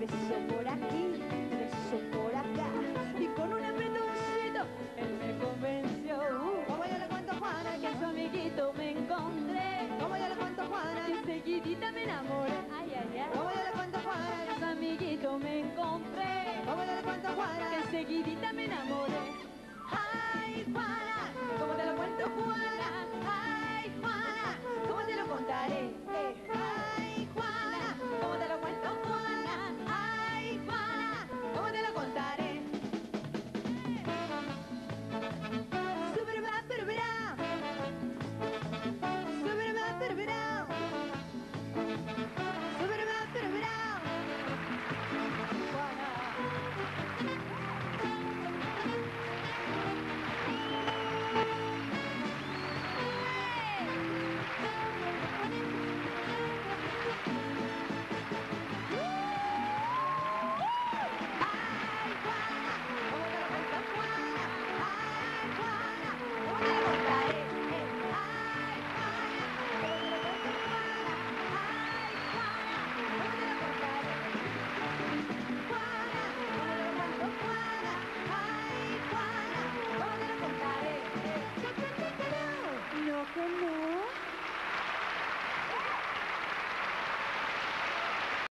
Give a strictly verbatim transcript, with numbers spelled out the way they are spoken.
beso por aquí, beso por acá, y con un apretoncito él me convenció. Uh, Como yo le cuento a Juana, que a su amiguito me encontré, como yo le cuento a Juana, y enseguidita me enamoré. Ay, ay, ay. como yo le cuento a Juana, Que a su amiguito me encontré, como yo le cuento a que Juana. enseguidita me enamoré. Ay, Juana, Como te lo cuento, Juan.